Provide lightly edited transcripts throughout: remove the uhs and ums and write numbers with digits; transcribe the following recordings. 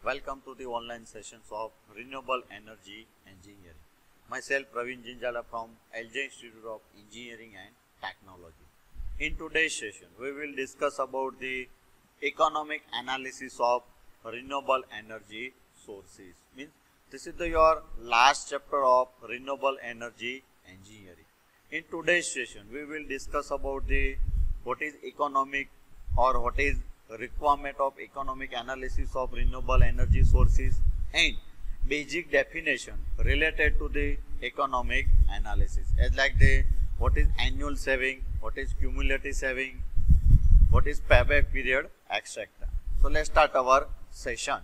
Welcome to the online sessions of Renewable Energy Engineering. Myself Praveen Jinjala from LJ Institute of Engineering and Technology. In today's session, we will discuss about the economic analysis of renewable energy sources. Means this is your last chapter of Renewable Energy Engineering. In today's session, we will discuss about the what is economic or what is requirement of economic analysis of renewable energy sources and basic definition related to the economic analysis as like the what is annual saving, what is cumulative saving, what is payback period, etc. So let's start our session.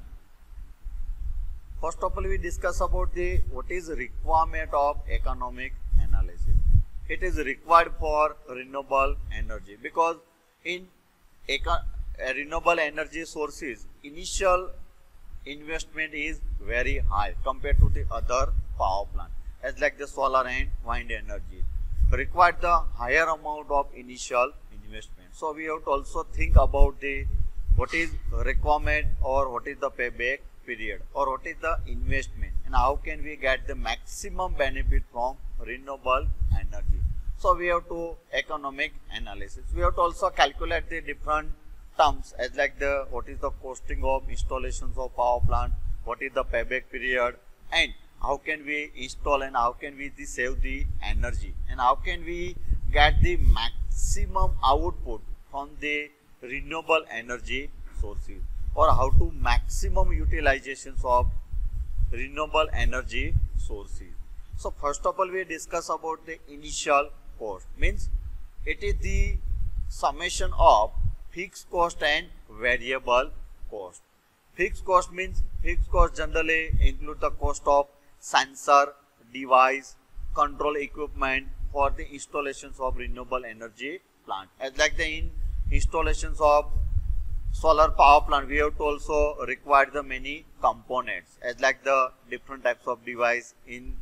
First of all, we discuss about the what is requirement of economic analysis. It is required for renewable energy because in renewable energy sources initial investment is very high compared to the other power plant as like the solar and wind energy require the higher amount of initial investment. So we have to also think about the what is requirement or what is the payback period or what is the investment and how can we get the maximum benefit from renewable energy. So we have to economic analysis. We have to also calculate the different terms as like the what is the costing of installations of power plant, what is the payback period, and how can we install and how can we save the energy and how can we get the maximum output from the renewable energy sources or how to maximum utilizations of renewable energy sources. So first of all, we discuss about the initial cost. Means it is the summation of fixed cost and variable cost. Fixed cost means fixed cost generally include the cost of sensor, device, control equipment for the installations of renewable energy plant. As like the installations of solar power plant, we have to also require the many components as like the different types of device in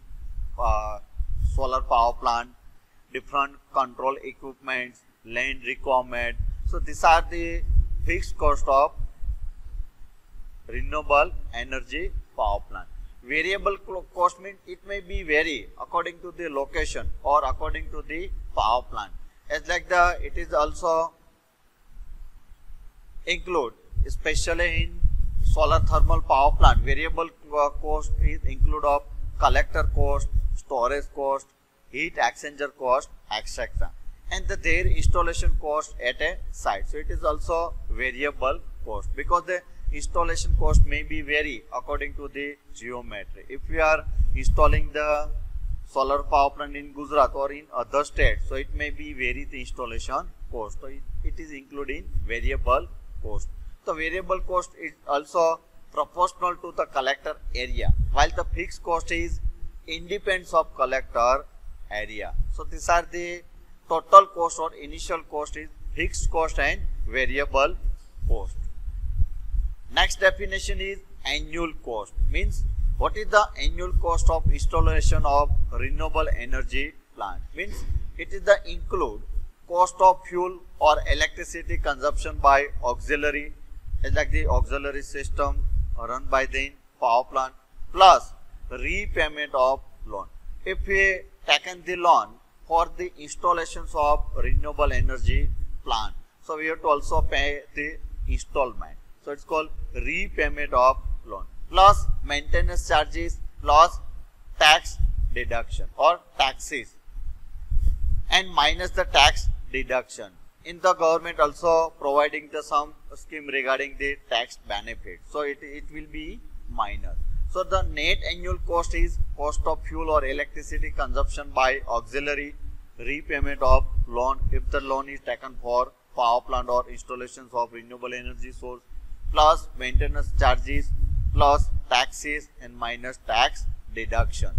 solar power plant, different control equipments, land requirement. So these are the fixed cost of renewable energy power plant. Variable cost means it may be vary according to the location or according to the power plant. As like the it is also include especially in solar thermal power plant. Variable cost is include of collector cost, storage cost, heat exchanger cost, etc. And their installation cost at a site. So it is also variable cost because the installation cost may be vary according to the geometry. If we are installing the solar power plant in Gujarat or in other states, so it may be vary the installation cost. So it is including variable cost. So variable cost is also proportional to the collector area, while the fixed cost is independence of collector area. So these are the total cost or initial cost is fixed cost and variable cost. Next definition is annual cost. Means what is the annual cost of installation of renewable energy plant? Means it is the include cost of fuel or electricity consumption by auxiliary as like the auxiliary system run by the power plant plus repayment of loan. If we taken the loan for the installations of renewable energy plant, so we have to also pay the installment. So it's called repayment of loan plus maintenance charges plus tax deduction or taxes and minus the tax deduction. In the government also providing the some scheme regarding the tax benefit. So it will be minus. So the net annual cost is cost of fuel or electricity consumption by auxiliary, repayment of loan if the loan is taken for power plant or installations of renewable energy source, plus maintenance charges, plus taxes and minus tax deduction.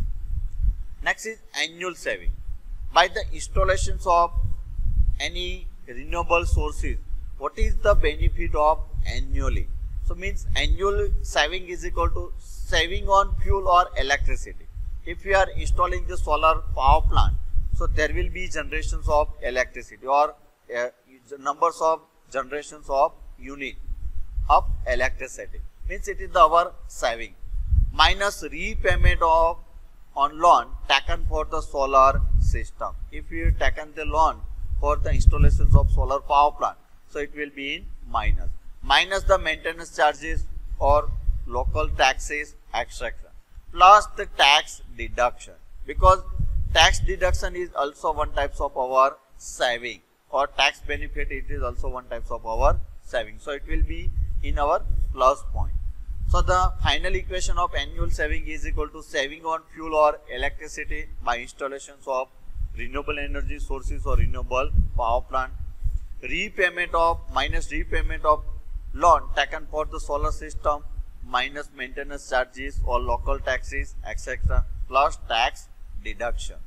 Next is annual saving. By the installations of any renewable sources, what is the benefit of annually? So means annual saving is equal to saving on fuel or electricity. If we are installing the solar power plant, so there will be generations of electricity or numbers of generations of unit of electricity. means it is our saving, minus repayment of on loan taken for the solar system. If you taken the loan for the installations of solar power plant, so it will be in minus. Minus the maintenance charges or local taxes, etc. Plus the tax deduction, because tax deduction is also one type of our saving, or tax benefit, it is also one type of our saving. So it will be in our plus point. So the final equation of annual saving is equal to saving on fuel or electricity by installations of renewable energy sources or renewable power plant, repayment of minus repayment of loan taken for the solar system, minus maintenance charges or local taxes, etc., plus tax deduction.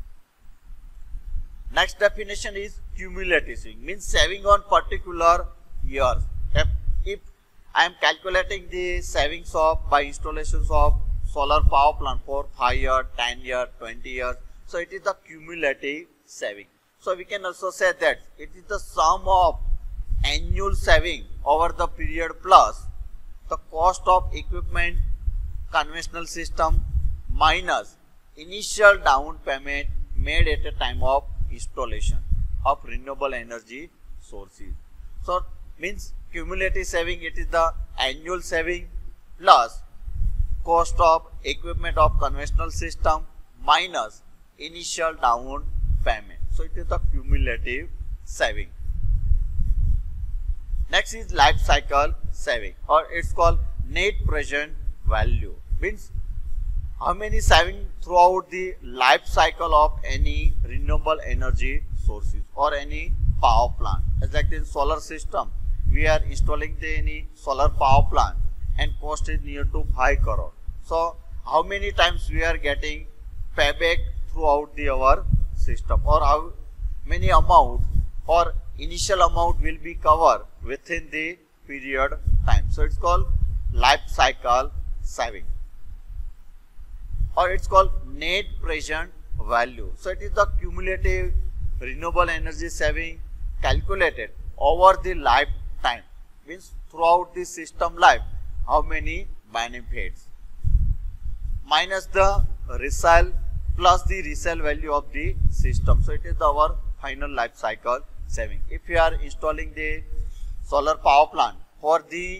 Next definition is cumulative saving, means saving on particular years. If I am calculating the savings of by installations of solar power plant for 5 years, 10 years, 20 years, so it is the cumulative saving. So we can also say that it is the sum of annual saving over the period plus the cost of equipment, conventional system, minus initial down payment made at a time of installation of renewable energy sources. So means cumulative saving, it is the annual saving plus cost of equipment of conventional system minus initial down payment. So it is the cumulative saving. Next is life cycle saving, or it's called net present value, means how many saving throughout the life cycle of any renewable energy sources or any power plant. As like in solar system, we are installing any solar power plant and cost is near to 5 crore. So how many times we are getting payback throughout our system, or how many amount or initial amount will be covered within the period time. So it's called life cycle saving, or it's called net present value. So it is the cumulative renewable energy saving calculated over the lifetime, means throughout the system life how many benefits, minus the resale plus the resale value of the system. So it is our final life cycle saving. If you are installing the solar power plant for the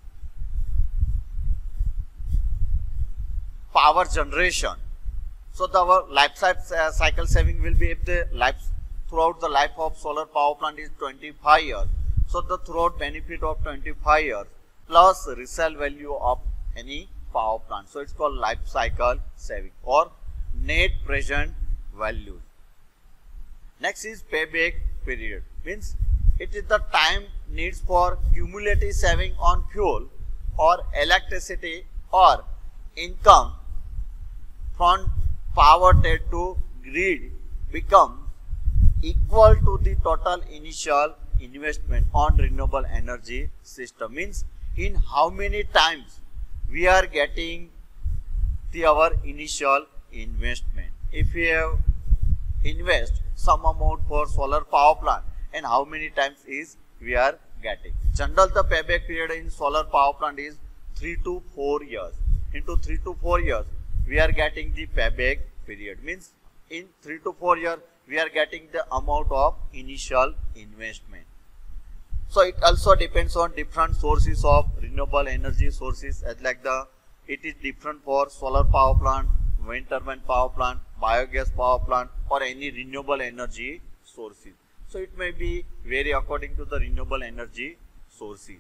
power generation, so the our life cycle saving will be, if the life throughout the life of solar power plant is 25 years, so the throughout benefit of 25 years plus resale value of any power plant. So it's called life cycle saving or net present value. Next is payback period, means it is the time needs for cumulative saving on fuel or electricity or income from power to grid becomes equal to the total initial investment on renewable energy system, means in how many times we are getting our initial investment. If we have invest some amount for solar power plant, and how many times is we are getting. General the payback period in solar power plant is 3 to 4 years. Into 3 to 4 years we are getting the payback period, means in 3 to 4 years we are getting the amount of initial investment. So it also depends on different sources of renewable energy sources, as like it is different for solar power plant, wind turbine power plant, biogas power plant, or any renewable energy sources. So it may be vary according to the renewable energy sources.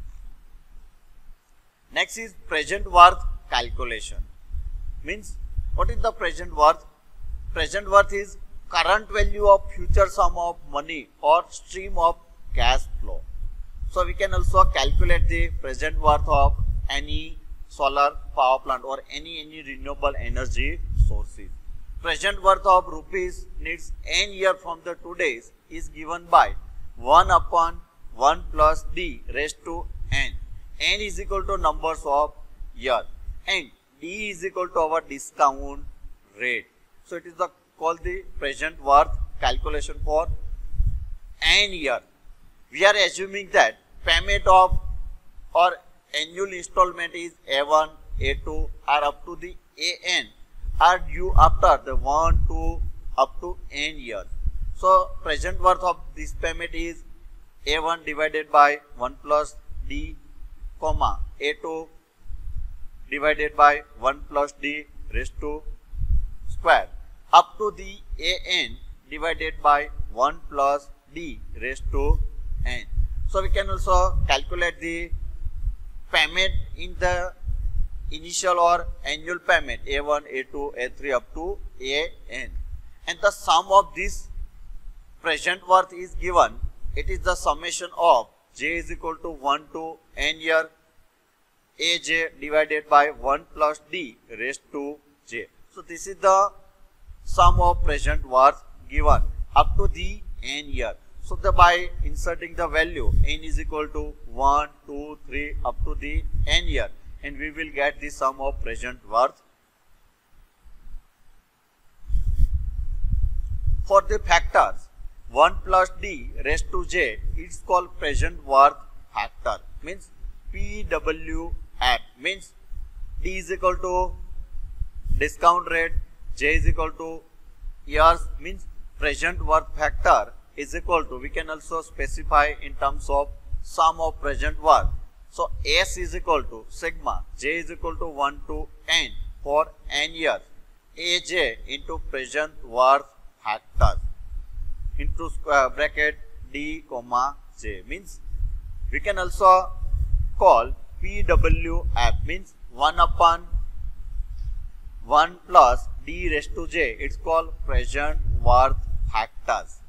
Next is present worth calculation, means what is the present worth? Present worth is current value of future sum of money or stream of cash flow. So we can also calculate the present worth of any solar power plant or any renewable energy sources. Present worth of rupees needs n year from the today's is given by 1 upon 1 plus d raised to n. N is equal to numbers of year and d is equal to our discount rate. So it is called the present worth calculation for n year. We are assuming that payment of or annual installment is A1, A2 are up to the AN are due after the 1 to up to N years. So present worth of this payment is A1 divided by 1 plus D, comma A2 divided by 1 plus D raised to square up to the AN divided by 1 plus D raised to N. So we can also calculate the payment in the initial or annual payment A1, A2, A3 up to AN, and the sum of this present worth is given. It is the summation of J is equal to 1 to N year AJ divided by 1 plus D raised to J. So this is the sum of present worth given up to the N year. So by inserting the value N is equal to 1, 2, 3 up to the N year, and we will get the sum of present worth. For the factors 1 plus D raised to J, it's called present worth factor, means PWF, means D is equal to discount rate, J is equal to years, means present worth factor is equal to, we can also specify in terms of sum of present worth. So S is equal to sigma J is equal to 1 to N for N years AJ into present worth factor into square bracket D comma J, means we can also call PWF, means 1 upon 1 plus D raised to J, it's called present worth factors.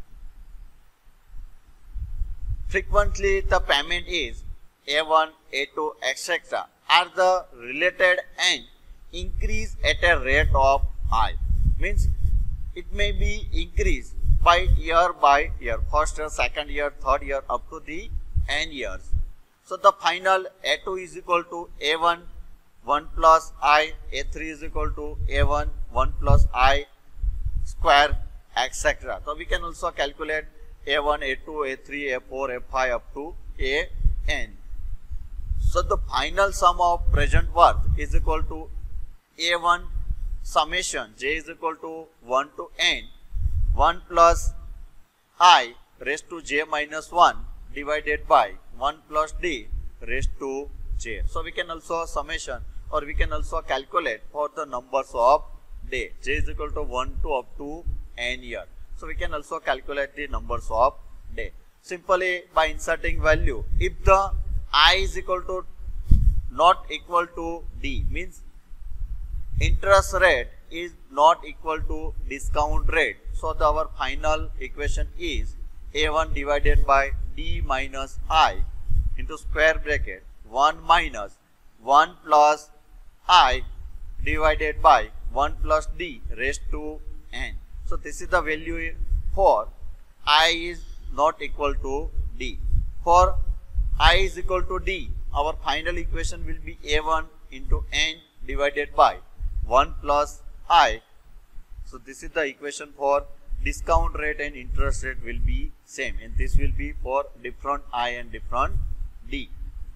Frequently the payment is A1, A2, etc. are the related and increase at a rate of I, means it may be increased by year, first year, second year, third year up to the N years. So the final A2 is equal to A1, 1 plus I, A3 is equal to A1, 1 plus I square, etc. So we can also calculate A1, A2, A3, A4, A5 up to AN. So the final sum of present worth is equal to A1 summation J is equal to 1 to N 1 plus I raised to J minus 1 divided by 1 plus D raised to J. So we can also summation, or we can also calculate for the numbers of day. J is equal to 1 to up to N year. So we can also calculate the numbers of day simply by inserting value. If the I is equal to not equal to D, means interest rate is not equal to discount rate. So our final equation is A1 divided by D minus I into square bracket 1 minus 1 plus I divided by 1 plus D raised to N. So this is the value for I is not equal to D. For I is equal to D, our final equation will be A1 into N divided by 1 plus I. So this is the equation for discount rate and interest rate will be same, and this will be for different I and different D.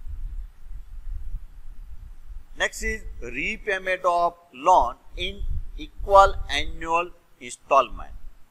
Next is repayment of loan in equal annual installment.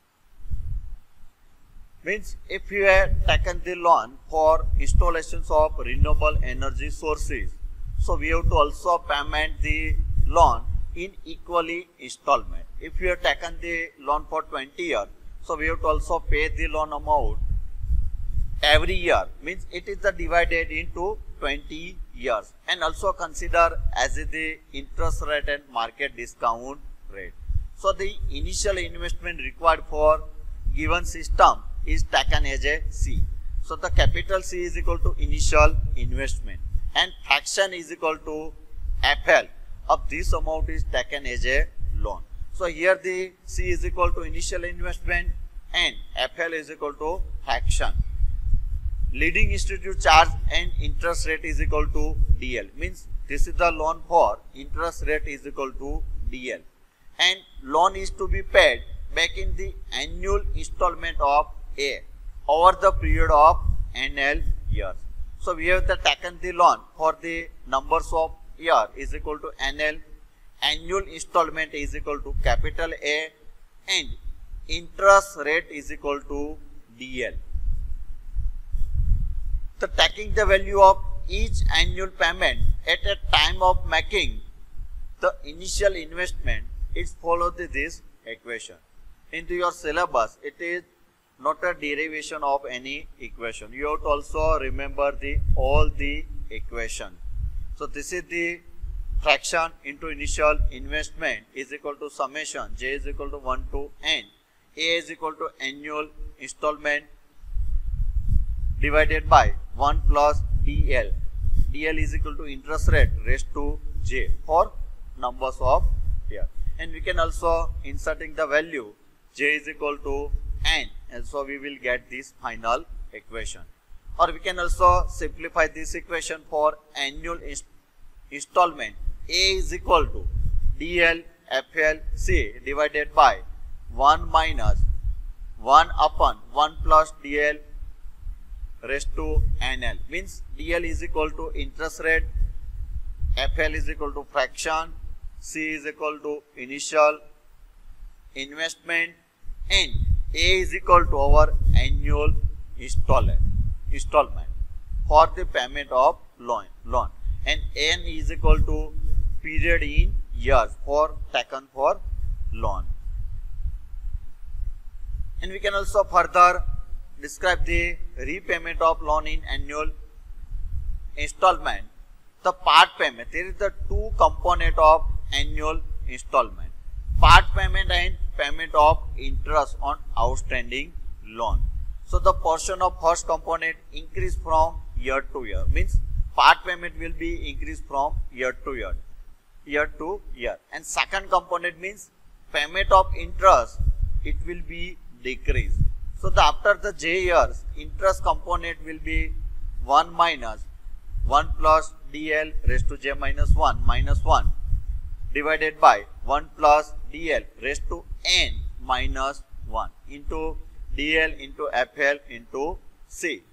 Means if you have taken the loan for installations of renewable energy sources, so we have to also payment the loan in equally installment. If you have taken the loan for 20 years, so we have to also pay the loan amount every year, means it is divided into 20 years, and also consider as the interest rate and market discount rate. So the initial investment required for given system is taken as a C. So the capital C is equal to initial investment, and fraction is equal to FL of this amount is taken as a loan. So here the C is equal to initial investment and FL is equal to fraction. Leading institute charge and interest rate is equal to DL, means this is the loan for interest rate is equal to DL, and loan is to be paid back in the annual installment of A over the period of NL years. So we have the taken the loan for the numbers of year is equal to NL, annual installment is equal to capital A, and interest rate is equal to DL. So taking the value of each annual payment at a time of making the initial investment, it follows this equation. Into your syllabus, it is not a derivation of any equation. You have to also remember all the equation. So this is the fraction into initial investment is equal to summation J is equal to 1 to N. A is equal to annual installment divided by 1 plus DL. DL is equal to interest rate raised to J for numbers of year. And we can also inserting the value J is equal to N, and so we will get this final equation. Or we can also simplify this equation for annual installment. A is equal to DL FLC divided by 1 minus 1 upon 1 plus DL raised to NL. Means DL is equal to interest rate, FL is equal to fraction, C is equal to initial investment, and A is equal to our annual installment for the payment of loan, and N is equal to period in years for taken for loan. And we can also further describe the repayment of loan in annual installment. The part payment, there is the two component of annual installment, part payment and payment of interest on outstanding loan. So the portion of first component increase from year to year, means part payment will be increased from year to year, and second component means payment of interest, it will be decreased. So after the J years, interest component will be 1 minus 1 plus DL raised to J minus 1 divided by 1 plus DL raised to N minus 1 into DL into FL into C.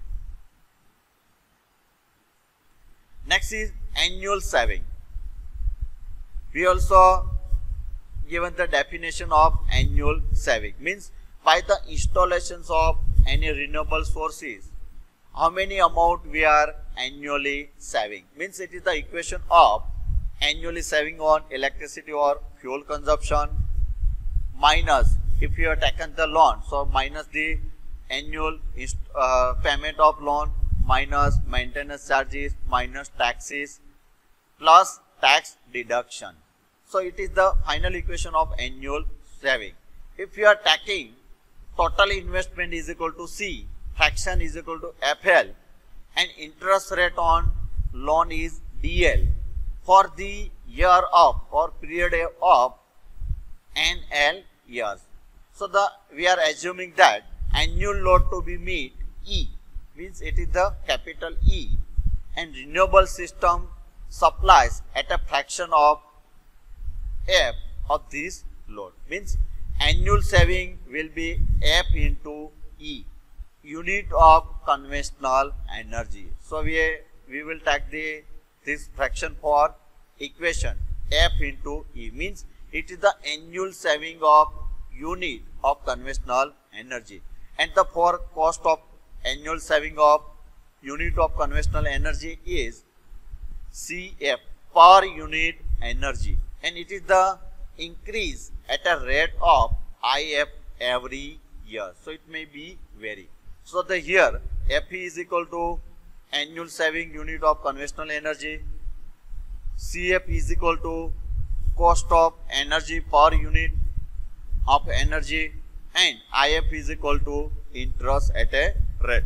Next is annual saving. We also given the definition of annual saving, means by the installations of any renewable sources, how many amount we are annually saving. Means it is the equation of annually saving on electricity or fuel consumption minus if you have taken the loan, so minus the annual payment of loan minus maintenance charges minus taxes plus tax deduction. So it is the final equation of annual saving. If you are taking total investment is equal to C, fraction is equal to FL, and interest rate on loan is DL for the year of or period of NL years. So we are assuming that annual load to be meet E, means it is the capital E, and renewable system supplies at a fraction of F of this load, means annual saving will be F into E, unit of conventional energy. So we will take this fraction for equation F into E, means it is the annual saving of unit of conventional energy, and the for cost of annual saving of unit of conventional energy is CF, per unit energy, and it is the increase at a rate of IF every year. So it may be vary. So here FE is equal to annual saving unit of conventional energy, CF is equal to cost of energy per unit of energy, and IF is equal to interest at a rate.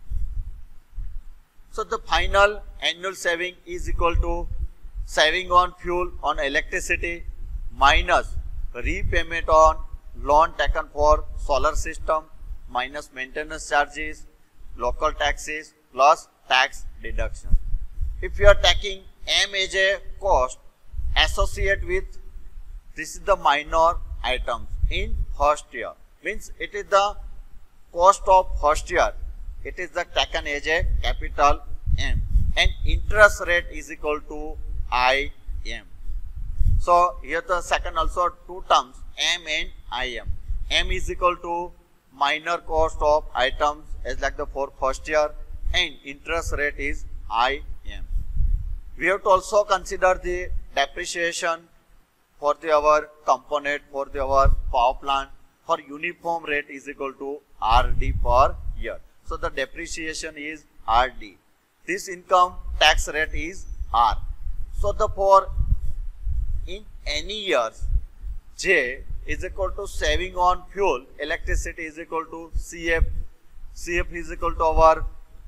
So the final annual saving is equal to saving on fuel on electricity minus repayment on loan taken for solar system minus maintenance charges, local taxes plus tax deduction. If you are taking M as a cost associated with, this is the minor items in first year, means it is the cost of first year, it is the taken as a capital M, and interest rate is equal to IM. So here the second also two terms, M and IM. M is equal to minor cost of items as like the for first year, and interest rate is IM. We have to also consider the depreciation for our component, for our power plant. For uniform rate is equal to RD per year. So the depreciation is RD. This income tax rate is R. So the for in any years, J is equal to saving on fuel, electricity is equal to CF. CF is equal to our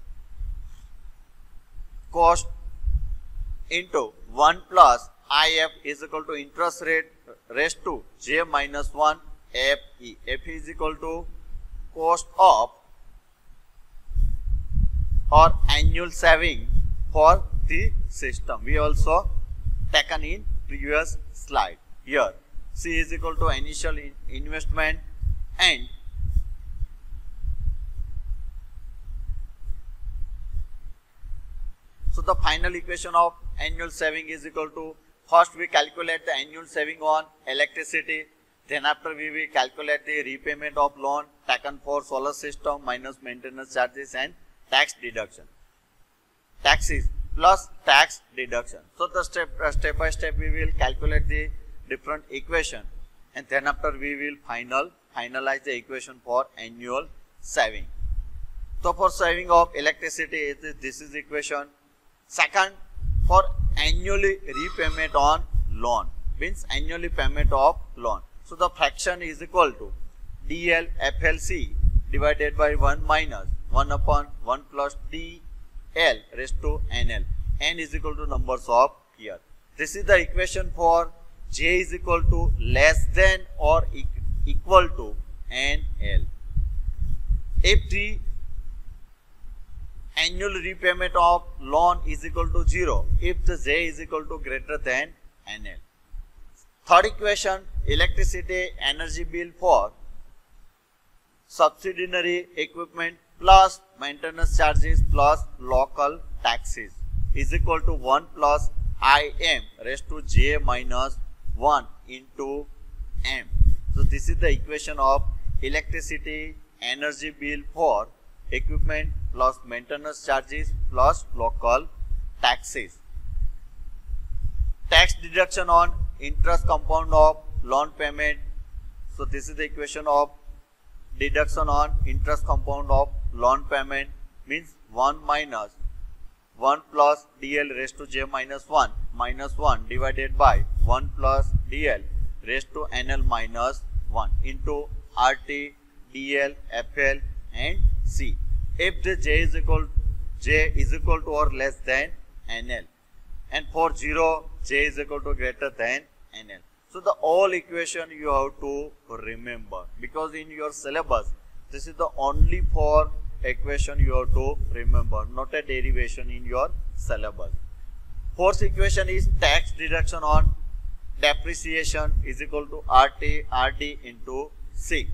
cost into 1 plus IF is equal to interest rate raised to J minus 1 FE. FE is equal to cost of or annual saving for the system. We also taken in previous slide. Here C is equal to initial investment, and so the final equation of annual saving is equal to, first we calculate the annual saving on electricity, then after we will calculate the repayment of loan taken for solar system minus maintenance charges and tax deduction. Taxes plus tax deduction. So the step by step we will calculate the different equation, and then after we will finalize the equation for annual saving. So for saving of electricity, this is equation. Second, for annually repayment on loan, means annually payment of loan. So the fraction is equal to DL FLC divided by 1 minus 1 upon 1 plus DL raised to NL. N is equal to numbers of year. This is the equation for J is equal to less than or equal to NL. If the annual repayment of loan is equal to 0, if the J is equal to greater than NL. Third equation, electricity energy bill for subsidiary equipment plus maintenance charges plus local taxes is equal to 1 plus IM raised to J minus 1 into M. So this is the equation of electricity energy bill for equipment plus maintenance charges plus local taxes. Tax deduction on interest compound of loan payment. So this is the equation of deduction on interest compound of loan payment, means 1 minus 1 plus DL raised to J minus 1 divided by 1 plus DL raised to NL minus 1 into RT, DL, FL and C. If the J is equal to or less than NL, and for 0 J is equal to greater than NL. So the all equation you have to remember, because in your syllabus this is the only for equation you have to remember, not a derivation in your syllabus. Fourth equation is tax deduction on depreciation is equal to RD into C.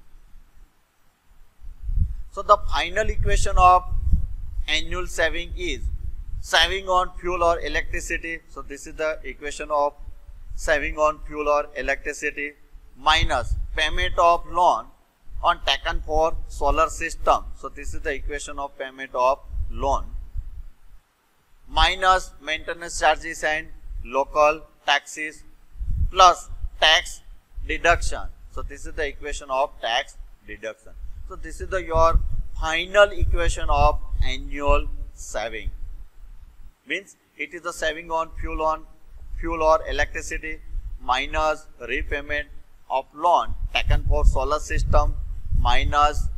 So the final equation of annual saving is saving on fuel or electricity. So this is the equation of saving on fuel or electricity minus payment of loan on taken for solar system. So this is the equation of payment of loan minus maintenance charges and local taxes plus tax deduction. So this is the equation of tax deduction. So this is your final equation of annual saving. Means it is the saving on fuel or electricity minus repayment of loan taken for solar system minus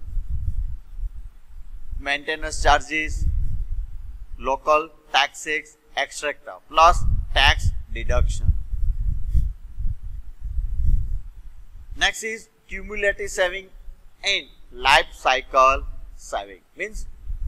maintenance charges, local taxes, etc. plus tax deduction. Next is cumulative saving and life cycle saving. Means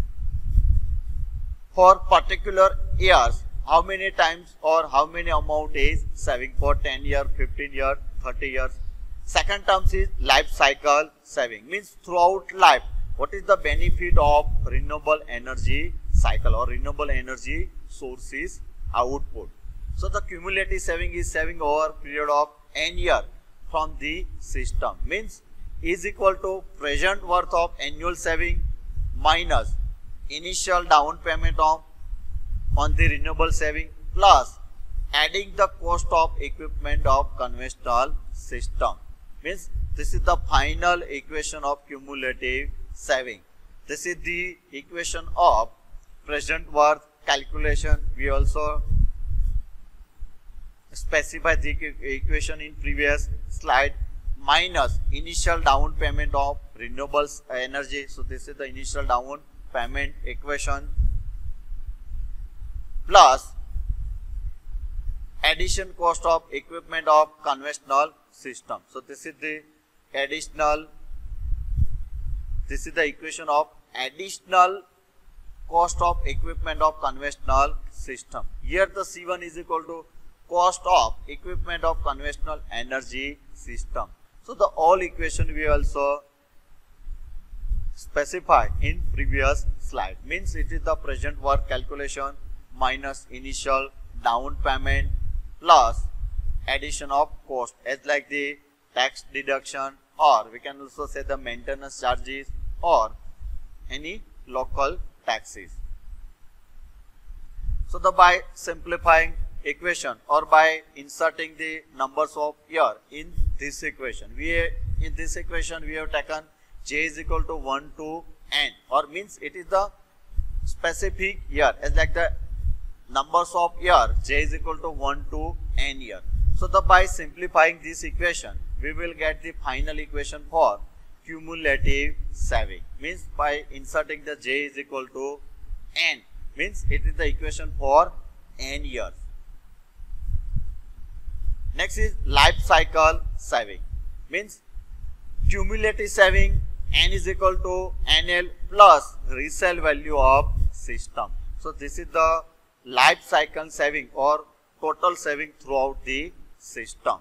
for particular years how many times or how many amount is saving for 10 years, 15 years, 30 years. Second term is life cycle saving. Means throughout life what is the benefit of renewable energy cycle or renewable energy source is output. So the cumulative saving is saving over period of n year from the system, means is equal to present worth of annual saving minus initial down payment on the renewable saving plus adding the cost of equipment of conventional system. Means this is the final equation of cumulative saving. This is the equation of present worth calculation. We also specify the equation in previous slide, minus initial down payment of renewables energy. So this is the initial down payment equation plus addition cost of equipment of conventional system. So this is the equation of additional cost of equipment of conventional system. Here the C1 is equal to cost of equipment of conventional energy system. So the all equation we also specify in previous slide, means it is the present work calculation minus initial down payment plus addition of cost as like the tax deduction, or we can also say the maintenance charges or any local taxes. So by simplifying equation or by inserting the numbers of year in this equation, we have taken j is equal to 1 to n, or means it is the specific year as like the numbers of year, j is equal to 1 to n year. So by simplifying this equation, we will get the final equation for cumulative saving, means by inserting the j is equal to n, means it is the equation for n years. Next is life cycle saving, means cumulative saving n is equal to NL plus resale value of system. So this is the life cycle saving or total saving throughout the system.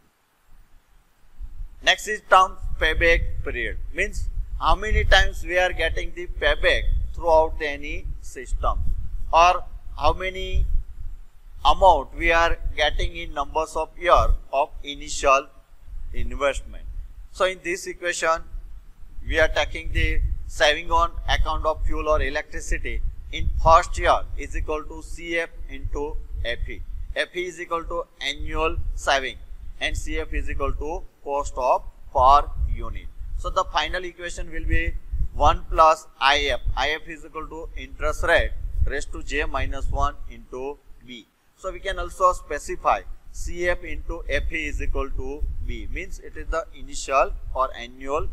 Next is term payback period, means how many times we are getting the payback throughout any system, or how many amount we are getting in numbers of year of initial investment. So in this equation, we are taking the saving on account of fuel or electricity in first year is equal to CF into FE. FE is equal to annual saving and CF is equal to cost of per unit. So the final equation will be 1 plus IF. IF is equal to interest rate raised to j minus 1 into B. So we can also specify CF into FE is equal to B, means it is the initial or annual.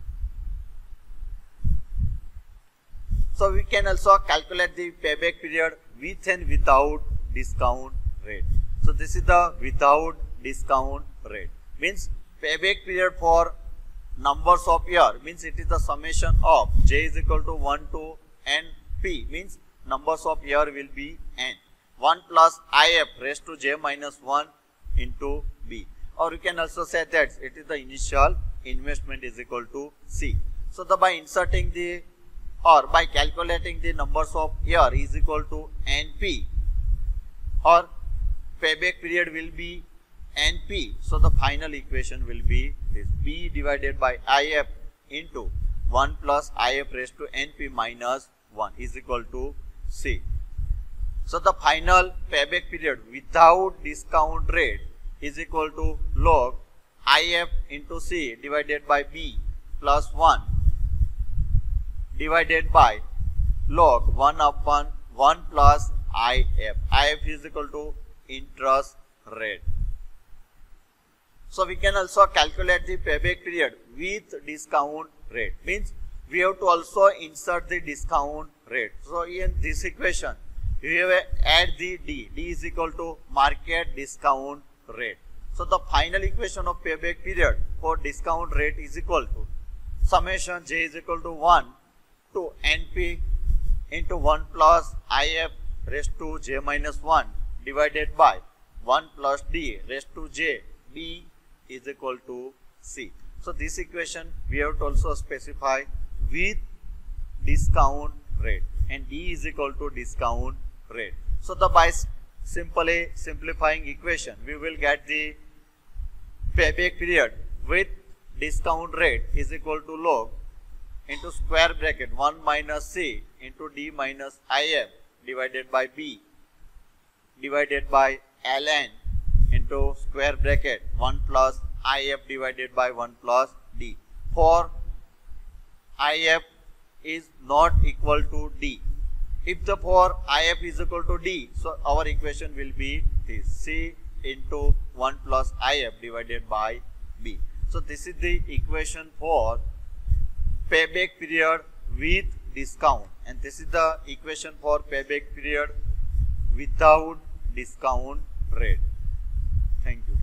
So we can also calculate the payback period with and without discount rate. So this is the without discount rate, means payback period for numbers of year, means it is the summation of j is equal to 1 to n p, means numbers of year will be n. 1 plus IF raised to j minus 1 into B, or you can also say that it is the initial investment is equal to C. So by inserting the or by calculating the numbers of year is equal to NP, or payback period will be NP. So the final equation will be this: B divided by IF into 1 plus IF raised to NP minus 1 is equal to C. So the final payback period without discount rate is equal to log IF into C divided by B plus 1 divided by log 1 upon 1 plus IF. IF is equal to interest rate. So we can also calculate the payback period with discount rate, means we have to also insert the discount rate. So in this equation, we have add the D. D is equal to market discount rate. So the final equation of payback period for discount rate is equal to summation j is equal to 1 to NP into 1 plus IF raised to j minus 1 divided by 1 plus D raised to j. D is equal to C. So this equation we have to also specify with discount rate. and D is equal to discount rate. So by simply simplifying equation, we will get the payback period with discount rate is equal to log into square bracket 1 minus C into D minus IF divided by B divided by ln into square bracket 1 plus IF divided by 1 plus D. For IF is not equal to D. If the for IF is equal to D, so our equation will be this C into 1 plus IF divided by B. So this is the equation for payback period with discount, and this is the equation for payback period without discount rate. Thank you.